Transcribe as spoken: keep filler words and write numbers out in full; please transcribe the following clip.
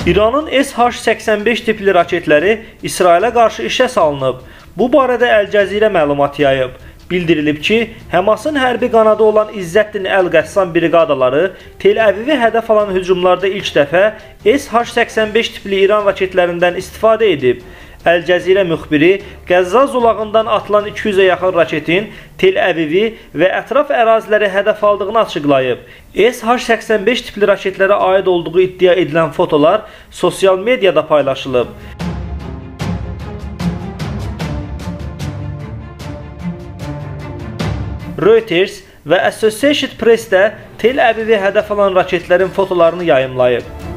İranın S H səksən beş tipli raketləri İsrailə qarşı işə salınıb. Bu barədə Əl Cəzirə məlumat yayıb. Bildirilib ki, Həmasın hərbi qanadı olan İzzəddin Əl-Qəssam briqadaları Tel-Əvivi hədəf alan hücumlarda ilk dəfə S H səksən beş tipli İran raketlərindən istifadə edib. Əl Cəzirə müxbiri Qəzza zolağından atılan iki yüzə yaxın raketin Tel-Əvivi və ətraf əraziləri hədəf aldığını açıqlayıb. S H səksən beş tipli raketlərə aid olduğu iddia edilən fotolar sosial mediada paylaşılıb. Reuters və Associated Press də Tel-Əvivi hədəf alan raketlərin fotolarını yayımlayıb.